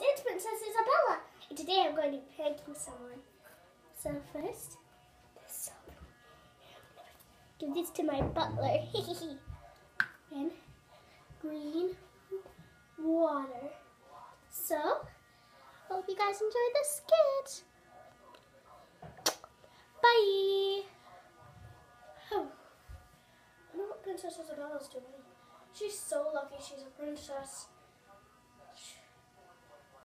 it's Princess Isabella, and today I'm going to be pranking someone. So first, this soap. Give this to my butler. And green water. So, hope you guys enjoy the skit. Bye. Oh, I know what Princess Isabella's doing. She's so lucky she's a princess.